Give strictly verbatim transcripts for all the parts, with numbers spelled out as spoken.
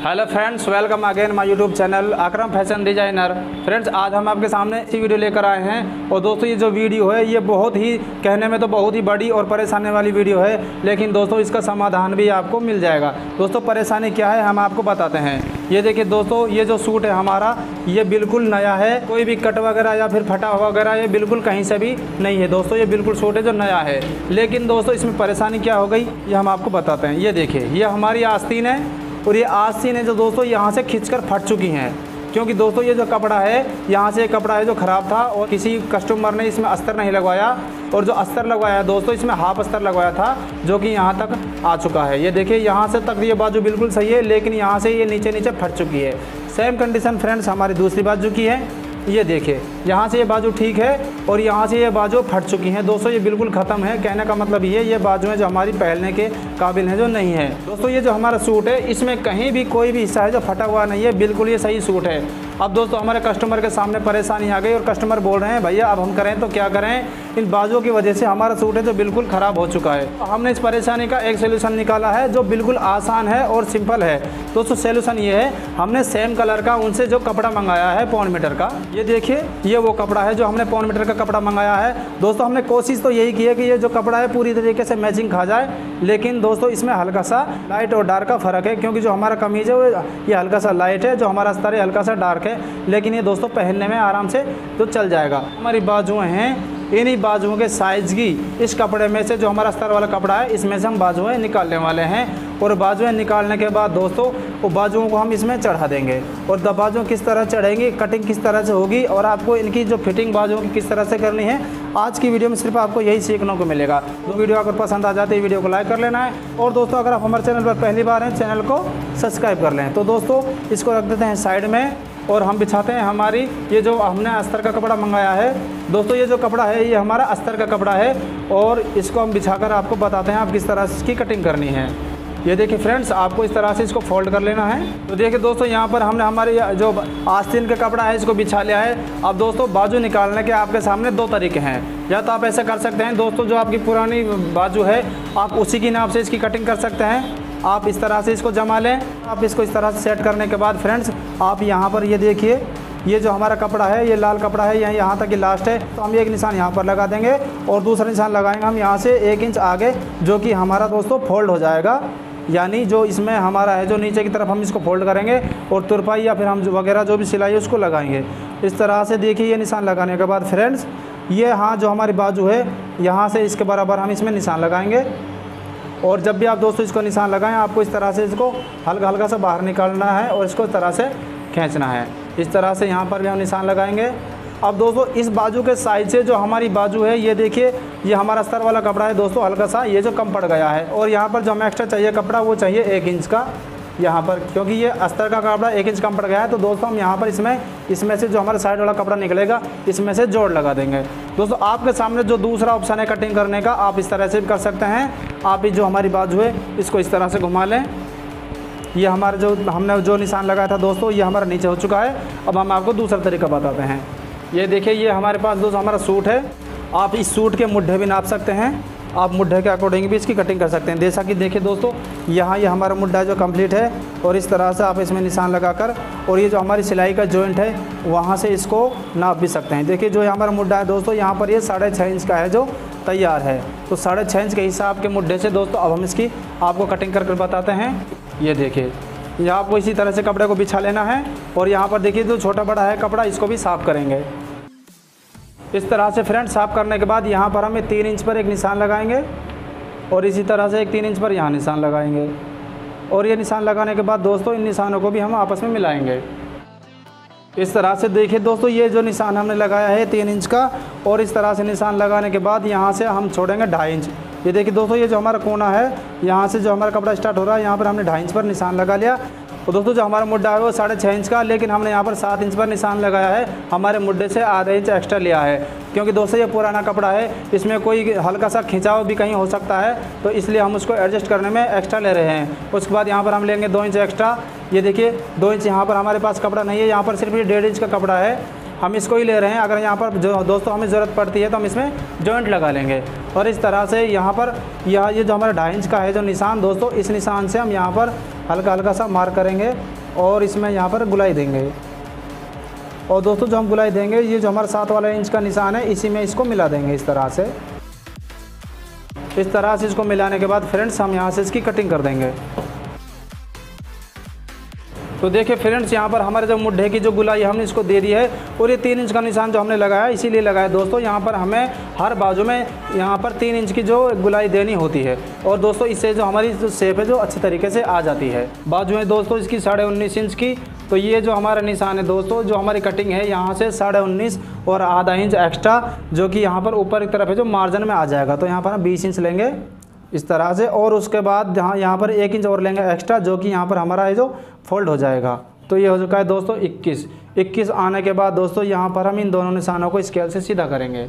Hello friends, welcome again my YouTube channel Akram fashion designer. Friends, आज हम आपके सामने इसी वीडियो लेकर आए हैं। और दोस्तों, ये जो वीडियो है ये बहुत ही कहने में तो बहुत ही बड़ी और परेशानी वाली वीडियो है, लेकिन दोस्तों इसका समाधान भी आपको मिल जाएगा। दोस्तों, परेशानी क्या है हम आपको बताते हैं। ये देखिए दोस्तों, ये जो सूट है हमारा ये बिल्कुल नया है, कोई भी कट वगैरह या फिर फटा वगैरह ये बिल्कुल कहीं से भी नहीं है। दोस्तों, ये बिल्कुल सूट है जो नया है। लेकिन दोस्तों, इसमें परेशानी क्या हो गई ये हम आपको बताते हैं। ये देखिए, ये हमारी आस्तीन है और ये आस्तीन है जो दोस्तों यहाँ से खींचकर फट चुकी हैं, क्योंकि दोस्तों ये जो कपड़ा है यहाँ से कपड़ा है जो ख़राब था और किसी कस्टमर ने इसमें अस्तर नहीं लगवाया। और जो अस्तर लगवाया दोस्तों, इसमें हाफ अस्तर लगवाया था जो कि यहाँ तक आ चुका है। ये देखिए, यहाँ से तक ये बाजू बिल्कुल सही है, लेकिन यहाँ से ये नीचे नीचे फट चुकी है। सेम कंडीशन फ्रेंड्स हमारी दूसरी बाजू की है। ये देखिए, यहाँ से ये बाजू ठीक है और यहाँ से ये बाजू फट चुकी हैं। दोस्तों, ये बिल्कुल ख़त्म है। कहने का मतलब ये ये बाजू है जो हमारी पहनने के काबिल है जो नहीं है। दोस्तों, ये जो हमारा सूट है इसमें कहीं भी कोई भी हिस्सा है जो फटा हुआ नहीं है, बिल्कुल ये सही सूट है। अब दोस्तों, हमारे कस्टमर के सामने परेशानी आ गई और कस्टमर बोल रहे हैं भैया अब हम करें तो क्या करें, इन बाजुओं की वजह से हमारा सूट है जो बिल्कुल ख़राब हो चुका है। हमने इस परेशानी का एक सोल्यूशन निकाला है जो बिल्कुल आसान है और सिंपल है। दोस्तों, सोल्यूशन ये है, हमने सेम कलर का उनसे जो कपड़ा मंगाया है पौन मीटर का, ये देखिए ये वो कपड़ा है जो हमने पौन मीटर का कपड़ा मंगाया है। दोस्तों, हमने कोशिश तो यही की है कि ये जो कपड़ा है पूरी तरीके से मैचिंग खा जाए, लेकिन दोस्तों इसमें हल्का सा लाइट और डार्क का फ़र्क है, क्योंकि जो हमारा कमीज़ है वो ये हल्का सा लाइट है, जो हमारा अस्तर है हल्का सा डार्क है, लेकिन ये दोस्तों पहनने में आराम से तो चल जाएगा। हमारी बाजुएँ हैं, इन्हीं बाजुओं के साइज़ की इस कपड़े में से जो हमारा अस्तर वाला कपड़ा है इसमें से हम बाजुएँ निकालने वाले हैं। और बाजुएँ निकालने के बाद दोस्तों वो बाजुओं को हम इसमें चढ़ा देंगे। और द बाजुएँ किस तरह चढ़ेंगी, कटिंग किस तरह से होगी और आपको इनकी जो फिटिंग बाजुओं की किस तरह से करनी है, आज की वीडियो में सिर्फ आपको यही सीखने को मिलेगा। तो वीडियो अगर पसंद आ जाती है वीडियो को लाइक कर लेना है। और दोस्तों, अगर आप हमारे चैनल पर पहली बार हैं चैनल को सब्सक्राइब कर लें। तो दोस्तों, इसको रख देते हैं साइड में और हम बिछाते हैं हमारी ये जो हमने अस्तर का कपड़ा मंगाया है। दोस्तों, ये जो कपड़ा है ये हमारा अस्तर का कपड़ा है और इसको हम बिछाकर आपको बताते हैं आप किस तरह से इसकी कटिंग करनी है। ये देखिए फ्रेंड्स, आपको इस तरह से इसको फोल्ड कर लेना है। तो देखिए दोस्तों, यहाँ पर हमने हमारे जो आस्तीन का कपड़ा है इसको बिछा लिया है। अब दोस्तों, बाजू निकालने के आपके सामने दो तरीके हैं। या तो आप ऐसा कर सकते हैं दोस्तों, जो आपकी पुरानी बाजू है आप उसी की नाप से इसकी कटिंग कर सकते हैं। आप इस तरह से इसको जमा लें। आप इसको इस तरह से सेट करने के बाद फ्रेंड्स, आप यहाँ पर ये देखिए, ये जो हमारा कपड़ा है ये लाल कपड़ा है, यहाँ यहाँ तक की लास्ट है, तो हम एक निशान यहाँ पर लगा देंगे और दूसरा निशान लगाएंगे हम यहाँ से एक इंच आगे, जो कि हमारा दोस्तों फोल्ड हो जाएगा। यानी जो इसमें हमारा है जो नीचे की तरफ हम इसको फोल्ड करेंगे और तुरपाई या फिर हम जो वगैरह जो भी सिलाई है उसको लगाएंगे इस तरह से। देखिए, ये निशान लगाने के बाद फ्रेंड्स, ये हाँ जो हमारी बाजू है यहाँ से इसके बराबर हम इसमें निशान लगाएंगे। और जब भी आप दोस्तों इसको निशान लगाएं, आपको इस तरह से इसको हल्का हल्का सा बाहर निकालना है और इसको इस तरह से खींचना है। इस तरह से यहाँ पर भी हम निशान लगाएंगे। अब दोस्तों, इस बाजू के साइड से जो हमारी बाजू है ये देखिए, ये हमारा अस्तर वाला कपड़ा है दोस्तों, हल्का सा ये जो कम पड़ गया है। और यहाँ पर जो हमें एक्स्ट्रा चाहिए कपड़ा वो चाहिए एक इंच का यहाँ पर, क्योंकि ये अस्तर का कपड़ा एक इंच कम पड़ गया है। तो दोस्तों, हम यहाँ पर इसमें इसमें से जो हमारा साइड वाला कपड़ा निकलेगा इसमें से जोड़ लगा देंगे। दोस्तों, आपके सामने जो दूसरा ऑप्शन है कटिंग करने का, आप इस तरह से भी कर सकते हैं। आप जो हमारी बाजू है इसको इस तरह से घुमा लें। ये हमारा जो हमने जो निशान लगाया था दोस्तों ये हमारा नीचे हो चुका है। अब हम आपको दूसरा तरीका बताते हैं। ये देखिए, ये हमारे पास दोस्तों हमारा सूट है। आप इस सूट के मुड्ढे भी नाप सकते हैं, आप मुड्ढे के अकॉर्डिंग भी इसकी कटिंग कर सकते हैं। जैसा कि देखिए दोस्तों, यहाँ ये हमारा मुड्ढा जो कंप्लीट है और इस तरह से आप इसमें निशान लगाकर और ये जो हमारी सिलाई का जॉइंट है वहाँ से इसको नाप भी सकते हैं। देखिए, जो हमारा मुड्ढा है दोस्तों यहाँ पर ये साढ़े छः इंच का है जो तैयार है। तो साढ़े छः इंच के हिसाब के मुड्ढे से दोस्तों अब हम इसकी आपको कटिंग कर कर बताते हैं। ये देखिए, यहाँ आपको इसी तरह से कपड़े को बिछा लेना है और यहाँ पर देखिए जो छोटा बड़ा है कपड़ा इसको भी साफ़ करेंगे। इस तरह से फ्रेंड्स साफ़ करने के बाद यहाँ पर हमें तीन इंच पर एक निशान लगाएंगे और इसी तरह से एक तीन इंच पर यहाँ निशान लगाएंगे। और ये निशान लगाने के बाद दोस्तों इन निशानों को भी हम आपस में मिलाएंगे इस तरह से। देखिए दोस्तों, ये जो निशान हमने लगाया है तीन इंच का, और इस तरह से निशान लगाने के बाद यहाँ से हम छोड़ेंगे ढाई इंच। ये देखिए दोस्तों, ये जो हमारा कोना है यहाँ से जो हमारा कपड़ा स्टार्ट हो रहा है यहाँ पर हमने ढाई इंच पर निशान लगा लिया। तो दोस्तों, जो हमारा मुड्ढा है वो साढ़े छः इंच का, लेकिन हमने यहाँ पर सात इंच पर निशान लगाया है। हमारे मुड्ढे से आधा इंच एक्स्ट्रा लिया है, क्योंकि दोस्तों ये पुराना कपड़ा है, इसमें कोई हल्का सा खिंचाव भी कहीं हो सकता है, तो इसलिए हम उसको एडजस्ट करने में एक्स्ट्रा ले रहे हैं। उसके बाद यहाँ पर हम लेंगे दो इंच एक्स्ट्रा। ये देखिए, दो इंच यहाँ पर हमारे पास कपड़ा नहीं है, यहाँ पर सिर्फ ये डेढ़ इंच का कपड़ा है, हम इसको ही ले रहे हैं। अगर यहाँ पर जो दोस्तों हमें ज़रूरत पड़ती है तो हम इसमें जॉइंट लगा लेंगे। और इस तरह से यहाँ पर यह ये जो हमारा ढाई इंच का है जो निशान दोस्तों, इस निशान से हम यहाँ पर हल्का हल्का सा मार्क करेंगे और इसमें यहाँ पर गुलाई देंगे। और दोस्तों जो हम गुलाई देंगे, ये जो हमारा सात वाला इंच का निशान है इसी में इसको मिला देंगे इस तरह से। इस तरह से इसको मिलाने के बाद फ्रेंड्स हम यहाँ से इसकी कटिंग कर देंगे। तो देखिए फ्रेंड्स, यहाँ पर हमारे जो मुड्ढे की जो गुलाई हमने इसको दे दी है और ये तीन इंच का निशान जो हमने लगाया है इसीलिए लगाया दोस्तों। यहाँ पर हमें हर बाजू में यहाँ पर तीन इंच की जो गुलाई देनी होती है और दोस्तों इससे जो हमारी जो शेप है जो अच्छे तरीके से आ जाती है। बाजू में दोस्तों इसकी साढ़े उन्नीस इंच की, तो ये जो हमारा निशान है दोस्तों, जो हमारी कटिंग है यहाँ से साढ़े उन्नीस और आधा इंच एक्स्ट्रा जो कि यहाँ पर ऊपर की तरफ है जो मार्जिन में आ जाएगा। तो यहाँ पर हम बीस इंच लेंगे इस तरह से और उसके बाद जहाँ यहाँ पर एक इंच और लेंगे एक्स्ट्रा जो कि यहाँ पर हमारा है जो फोल्ड हो जाएगा। तो ये हो चुका है दोस्तों इक्कीस। इक्कीस आने के बाद दोस्तों यहाँ पर हम इन दोनों निशानों को स्केल से सीधा करेंगे।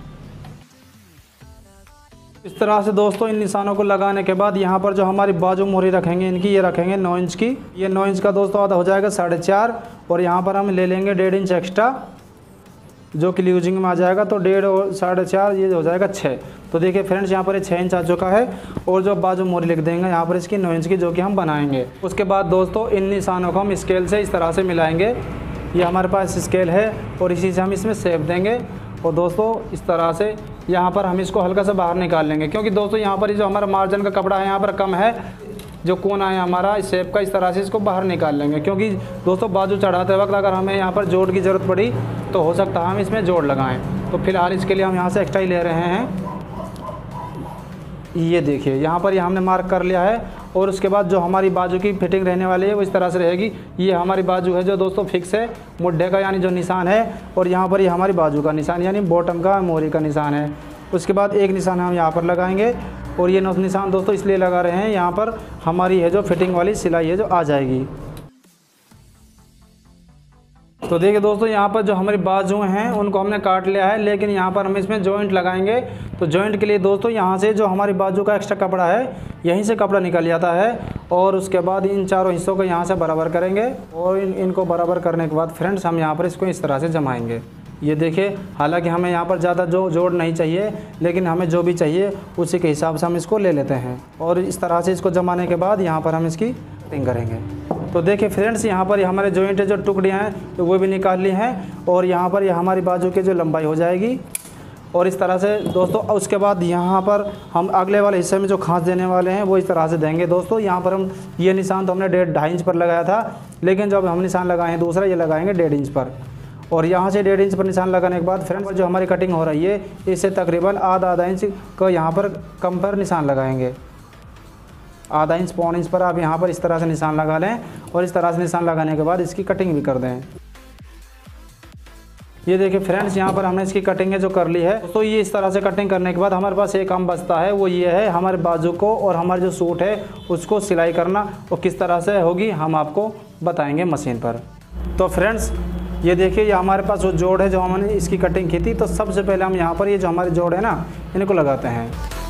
इस तरह से दोस्तों इन निशानों को लगाने के बाद यहाँ पर जो हमारी बाजू मोहरी रखेंगे इनकी, ये रखेंगे नौ इंच की। ये नौ इंच का दोस्तों आधा हो जाएगा साढ़े चार और यहाँ पर हम ले लेंगे डेढ़ इंच एक्स्ट्रा जो कि यूजिंग में आ जाएगा। तो डेढ़ और साढ़े चार ये हो जाएगा छः। तो देखिए फ्रेंड्स, यहाँ पर ये छः इंच आ चुका है और जो बाजू मोहरी लिख देंगे यहाँ पर इसकी नौ इंच की जो कि हम बनाएंगे। उसके बाद दोस्तों इन निशानों को हम स्केल से इस तरह से मिलाएंगे। ये हमारे पास स्केल है और इसी से हम इसमें शेप देंगे और दोस्तों इस तरह से यहाँ पर हम इसको हल्का सा बाहर निकाल लेंगे, क्योंकि दोस्तों यहाँ पर जो हमारा मार्जिन का कपड़ा है यहाँ पर कम है, जो कोना है हमारा इस शेप का, इस तरह से इसको बाहर निकाल लेंगे। क्योंकि दोस्तों बाजू चढ़ाते वक्त अगर हमें यहाँ पर जोड़ की ज़रूरत पड़ी तो हो सकता है हम इसमें जोड़ लगाएं। तो फिलहाल इसके लिए हम यहाँ से एक्स्ट्रा ही ले रहे हैं। ये देखिए यहाँ पर ये हमने मार्क कर लिया है और उसके बाद जो हमारी बाजू की फिटिंग रहने वाली है वो इस तरह से रहेगी। ये हमारी बाजू है जो दोस्तों फिक्स है मुड्ढे का यानी जो निशान है, और यहाँ पर ये यह हमारी बाजू का निशान यानी बॉटम का मोहरी का निशान है। उसके बाद एक निशान हम यहाँ पर लगाएंगे और ये निशान दोस्तों इसलिए लगा रहे हैं, यहाँ पर हमारी है जो फिटिंग वाली सिलाई है जो आ जाएगी। तो देखिए दोस्तों यहाँ पर जो हमारी बाजू हैं उनको हमने काट लिया है, लेकिन यहाँ पर हम इसमें जॉइंट लगाएंगे। तो जॉइंट के लिए दोस्तों यहाँ से जो हमारी बाजू का एक्स्ट्रा कपड़ा है यहीं से कपड़ा निकल जाता है और उसके बाद इन चारों हिस्सों को यहाँ से बराबर करेंगे और इन इनको बराबर करने के बाद फ्रेंड्स हम यहाँ पर इसको इस तरह से जमाएंगे। ये देखिए, हालांकि हमें यहाँ पर ज़्यादा जो जोड़ नहीं चाहिए, लेकिन हमें जो भी चाहिए उसी के हिसाब से हम इसको ले लेते हैं और इस तरह से इसको जमाने के बाद यहाँ पर हम इसकी कटिंग करेंगे। तो देखिए फ्रेंड्स, यहाँ पर हमारे जॉइंट जो टुकड़ियाँ हैं तो वो भी निकाल ली हैं और यहाँ पर यह हमारी बाजू की जो लंबाई हो जाएगी। और इस तरह से दोस्तों उसके बाद यहाँ पर हम अगले वाले हिस्से में जो खांच देने वाले हैं वो इस तरह से देंगे। दोस्तों यहाँ पर हम ये निशान तो हमने डेढ़ ढाई इंच पर लगाया था, लेकिन जब हम निशान लगाए हैं दूसरा ये लगाएंगे डेढ़ इंच पर। और यहाँ से डेढ़ इंच पर निशान लगाने के बाद फ्रेंड्स जो हमारी कटिंग हो रही है इससे तकरीबन आधा आधा इंच को यहाँ पर कम पर निशान लगाएंगे। आधा इंच पौन इंच पर आप यहाँ पर इस तरह से निशान लगा लें और इस तरह से निशान लगाने के बाद इसकी कटिंग भी कर दें। ये देखिए फ्रेंड्स, यहाँ पर हमने इसकी कटिंग है जो कर ली है। तो ये इस तरह से कटिंग करने के बाद हमारे पास एक काम बचता है, वो ये है हमारे बाजू को और हमारे जो सूट है उसको सिलाई करना। और किस तरह से होगी हम आपको बताएंगे मशीन पर। तो फ्रेंड्स ये देखिए, ये हमारे पास जो जोड़ है जो हमने इसकी कटिंग की थी, तो सबसे पहले हम यहाँ पर ये जो हमारे जोड़ है ना इनको लगाते हैं।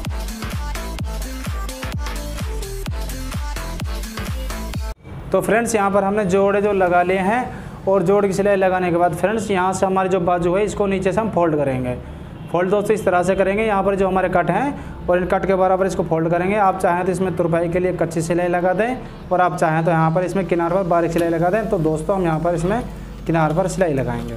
तो फ्रेंड्स यहाँ पर हमने जोड़े जो लगा लिए हैं और जोड़ की सिलाई लगाने के बाद फ्रेंड्स यहाँ से हमारी जो बाजू है इसको नीचे से हम फोल्ड करेंगे। फोल्ड दोस्तों इस तरह से करेंगे, यहाँ पर जो हमारे कट हैं और इन कट के बराबर इसको फोल्ड करेंगे। आप चाहें तो इसमें तुरपाई के लिए कच्ची सिलाई लगा दें और आप चाहें तो यहाँ पर इसमें किनार पर बारीक सिलाई लगा दें। तो दोस्तों हम यहाँ पर इसमें किनार पर सिलाई लगाएंगे।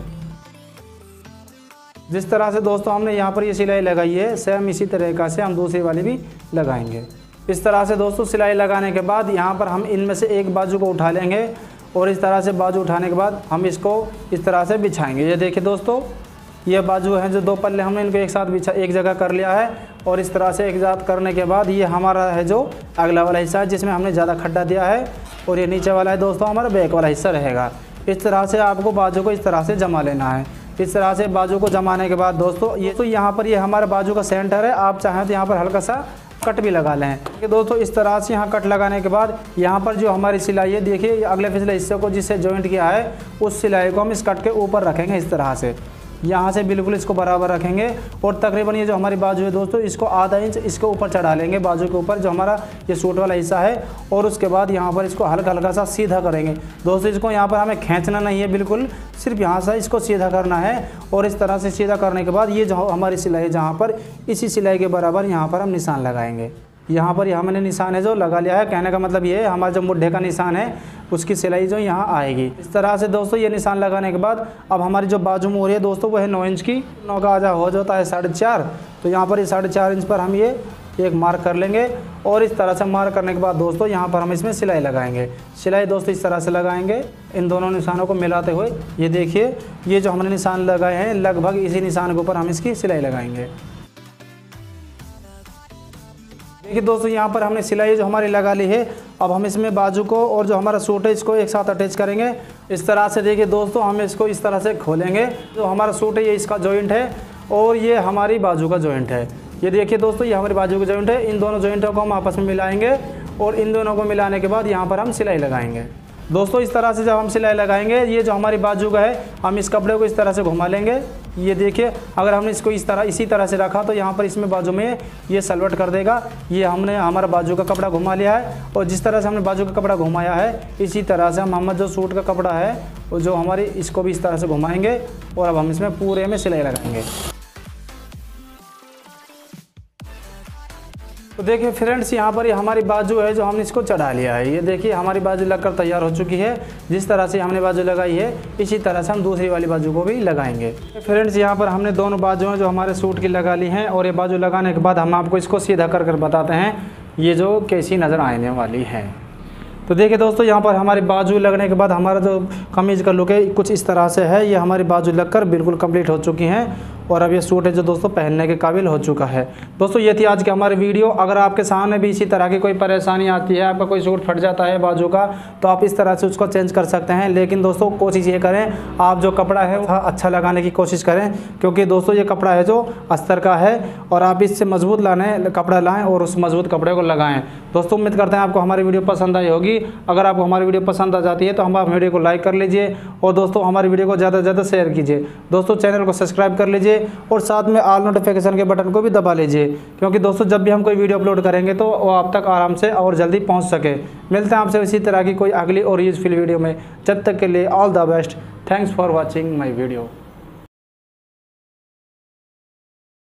जिस तरह से दोस्तों हमने यहाँ पर ये सिलाई लगाई है सेम इसी तरीक़ा से हम दूसरी वाली भी लगाएंगे। इस तरह से दोस्तों सिलाई लगाने के बाद यहाँ पर हम इनमें से एक बाजू को उठा लेंगे और इस तरह से बाजू उठाने के बाद हम इसको इस तरह से बिछाएंगे। ये देखिए दोस्तों, ये बाजू है जो दो पल्ले हमने इनको एक साथ बिछा एक जगह कर लिया है और इस तरह से एक साथ करने के बाद ये हमारा है जो अगला वाला हिस्सा है जिसमें हमने ज़्यादा खड्डा दिया है और ये नीचे वाला है दोस्तों हमारा बैक वाला हिस्सा रहेगा। इस तरह से आपको बाजू को इस तरह से जमा लेना है। इस तरह से बाजू को जमाने के बाद दोस्तों ये तो यहाँ पर ये हमारा बाजू का सेंटर है। आप चाहें तो यहाँ पर हल्का सा कट भी लगा लें कि दोस्तों इस तरह से यहाँ कट लगाने के बाद यहाँ पर जो हमारी सिलाई है देखिए अगले पिछले हिस्से को जिससे जॉइंट किया है उस सिलाई को हम इस कट के ऊपर रखेंगे। इस तरह से यहाँ से बिल्कुल इसको बराबर रखेंगे और तकरीबन ये जो हमारी बाजू है दोस्तों इसको आधा इंच इसके ऊपर चढ़ा लेंगे बाजू के ऊपर जो हमारा ये सूट वाला हिस्सा है और उसके बाद यहाँ पर इसको हल्का हल्का सा सीधा करेंगे। दोस्तों इसको यहाँ पर हमें खींचना नहीं है, बिल्कुल सिर्फ यहाँ से इसको सीधा करना है और इस तरह से सीधा करने के बाद ये जो हमारी सिलाई है जहाँ पर इसी सिलाई के बराबर यहाँ पर हम निशान लगाएंगे। यहाँ पर यहाँ मैंने निशान है जो लगा लिया है। कहने का मतलब ये है हमारा जो मुड्ढे का निशान है उसकी सिलाई जो यहाँ आएगी। इस तरह से दोस्तों ये निशान लगाने के बाद अब हमारी जो बाजू मोहरी है दोस्तों वो है नौ इंच की। नौ का आधा हो जाता है साढ़े चार, तो यहाँ पर ये साढ़े चार इंच पर हम ये एक मार्क कर लेंगे और इस तरह से मार्क करने के बाद दोस्तों यहाँ पर हम इसमें सिलाई लगाएंगे। सिलाई दोस्तों इस तरह से लगाएंगे इन दोनों निशानों को मिलाते हुए। ये देखिए ये जो हमने निशान लगाए हैं लगभग इसी निशान के ऊपर हम इसकी सिलाई लगाएंगे। देखिए दोस्तों यहाँ पर हमने सिलाई जो हमारी लगा ली है। अब हम इसमें बाजू को और जो हमारा सूट है इसको एक साथ अटैच करेंगे इस तरह से। देखिए दोस्तों हम इसको इस तरह से खोलेंगे। जो हमारा सूट है ये इसका जॉइंट है और ये हमारी बाजू का जॉइंट है। ये देखिए दोस्तों ये हमारी बाजू का जॉइंट है। इन दोनों जॉइंटों को हम आपस में मिलाएंगे और इन दोनों को मिलाने के बाद यहाँ पर हम सिलाई लगाएंगे। दोस्तों इस तरह से जब हम सिलाई लगाएंगे ये जो हमारी बाजू का है हम इस कपड़े को इस तरह से घुमा लेंगे। ये देखिए अगर हमने इसको इस तरह इसी तरह से रखा तो यहाँ पर इसमें बाजू में ये सलवट कर देगा। ये हमने हमारा बाजू का कपड़ा घुमा लिया है और जिस तरह से हमने बाजू का कपड़ा घुमाया है इसी तरह से हम हमारा जो सूट का कपड़ा है वो जो हमारी इसको भी इस तरह से घुमाएंगे और अब हम इसमें पूरे में सिलाई लगाएंगे। तो देखिए फ्रेंड्स यहाँ पर ये हमारी बाजू है जो हमने इसको चढ़ा लिया है। ये देखिए हमारी बाजू लगकर तैयार हो चुकी है। जिस तरह से हमने बाजू लगाई है इसी तरह से हम दूसरी वाली बाजू को भी लगाएंगे। फ्रेंड्स यहाँ पर हमने दोनों बाजुएं जो हमारे सूट की लगा ली हैं और ये बाजू लगाने के बाद हम आपको इसको सीधा कर कर बताते हैं ये जो कैसी नज़र आने वाली है। तो देखिए दोस्तों यहाँ पर हमारी बाजू लगने के बाद हमारा जो कमीज़ का लुक है कुछ इस तरह से है। ये हमारी बाजू लगकर बिल्कुल कंप्लीट हो चुकी हैं और अब ये सूट है जो दोस्तों पहनने के काबिल हो चुका है। दोस्तों ये थी आज की हमारी वीडियो। अगर आपके सामने भी इसी तरह की कोई परेशानी आती है, आपका कोई सूट फट जाता है बाजू का, तो आप इस तरह से उसको चेंज कर सकते हैं। लेकिन दोस्तों कोशिश ये करें आप जो कपड़ा है वो अच्छा लगाने की कोशिश करें, क्योंकि दोस्तों ये कपड़ा है जो अस्तर का है और आप इससे मजबूत लाने कपड़ा लाएँ और उस मजबूत कपड़े को लगाएँ। दोस्तों उम्मीद करते हैं आपको हमारी वीडियो पसंद आई होगी। अगर आपको हमारी वीडियो पसंद आ जाती है तो हम आप वीडियो को लाइक कर लीजिए और दोस्तों हमारी वीडियो को ज़्यादा से ज़्यादा शेयर कीजिए। दोस्तों चैनल को सब्सक्राइब कर लीजिए और साथ में ऑल नोटिफिकेशन के बटन को भी दबा लीजिए, क्योंकि दोस्तों जब भी हम कोई वीडियो अपलोड करेंगे तो वो आप तक आराम से और जल्दी पहुंच सके। मिलते हैं आपसे इसी तरह की कोई अगली और यूजफुल वीडियो में। जब तक के लिए all the best. Thanks for watching my video.